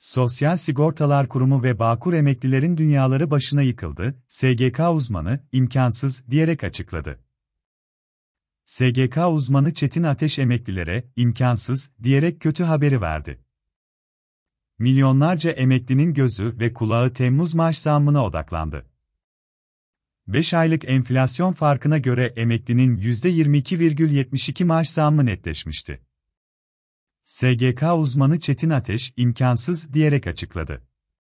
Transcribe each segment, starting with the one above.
Sosyal Sigortalar Kurumu ve Bağkur emeklilerin dünyaları başına yıkıldı, SGK uzmanı, imkansız, diyerek açıkladı. SGK uzmanı Çetin Ateş emeklilere, imkansız, diyerek kötü haberi verdi. Milyonlarca emeklinin gözü ve kulağı Temmuz maaş zammına odaklandı. 5 aylık enflasyon farkına göre emeklinin %22,72 maaş zammı netleşmişti. SGK uzmanı Çetin Ateş, imkansız, diyerek açıkladı.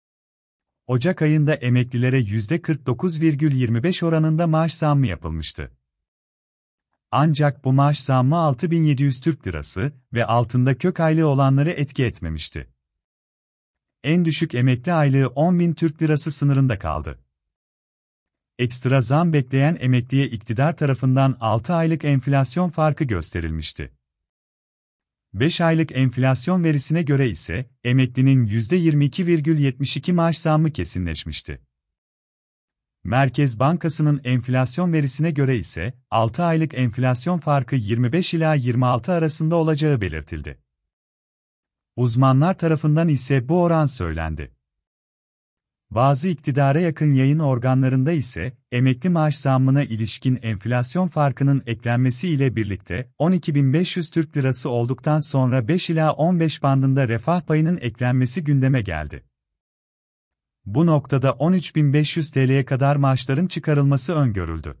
Ocak ayında emeklilere %49,25 oranında maaş zammı yapılmıştı. Ancak bu maaş zammı 6.700 Türk Lirası ve altında kök aylığı olanları etki etmemişti. En düşük emekli aylığı 10.000 Türk Lirası sınırında kaldı. Ekstra zam bekleyen emekliye iktidar tarafından 6 aylık enflasyon farkı gösterilmişti. 5 aylık enflasyon verisine göre ise, emeklinin %22,72 maaş zammı kesinleşmişti. Merkez Bankası'nın enflasyon verisine göre ise, 6 aylık enflasyon farkı 25 ila 26 arasında olacağı belirtildi. Uzmanlar tarafından ise bu oran söylendi. Bazı iktidara yakın yayın organlarında ise, emekli maaş zammına ilişkin enflasyon farkının eklenmesi ile birlikte 12.500 Türk Lirası olduktan sonra 5 ila 15 bandında refah payının eklenmesi gündeme geldi. Bu noktada 13.500 TL'ye kadar maaşların çıkarılması öngörüldü.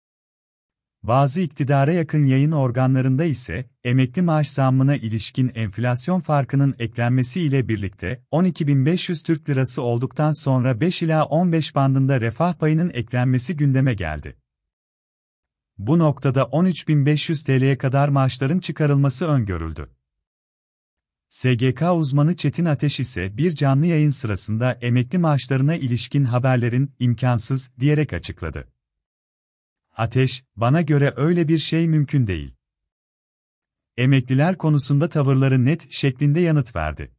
Bazı iktidara yakın yayın organlarında ise, emekli maaş zammına ilişkin enflasyon farkının eklenmesi ile birlikte 12.500 Türk Lirası olduktan sonra 5 ila 15 bandında refah payının eklenmesi gündeme geldi. Bu noktada 13.500 TL'ye kadar maaşların çıkarılması öngörüldü. SGK uzmanı Çetin Ateş ise bir canlı yayın sırasında emekli maaşlarına ilişkin haberlerin imkansız diyerek açıkladı. Ateş, bana göre öyle bir şey mümkün değil. Emekliler konusunda tavırları net şeklinde yanıt verdi.